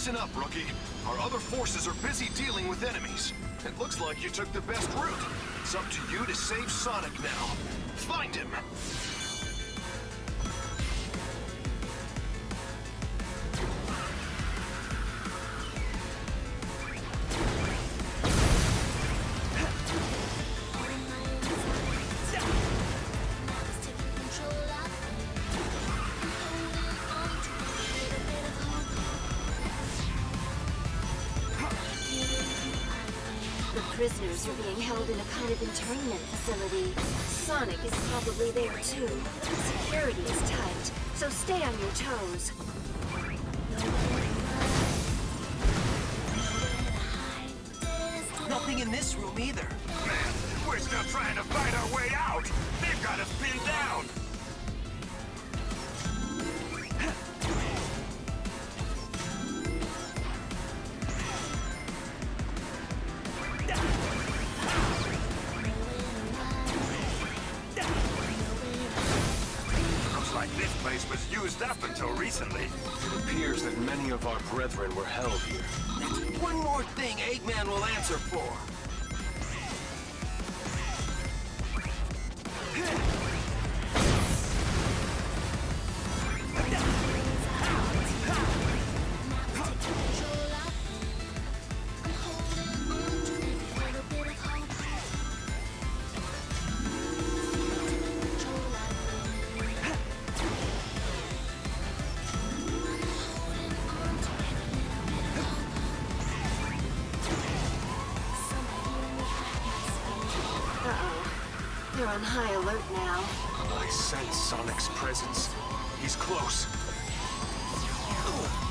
Listen up, rookie. Our other forces are busy dealing with enemies. It looks like you took the best route. It's up to you to save Sonic now. Find him! Prisoners are being held in a kind of internment facility. Sonic is probably there too. Security is tight, so stay on your toes. Nothing in this room either. Man, we're still trying to fight our way out. They've got us pinned down. This place was used up until recently. It appears that many of our brethren were held here. That's one more thing Eggman will answer for. They're on high alert now. I sense Sonic's presence. He's close.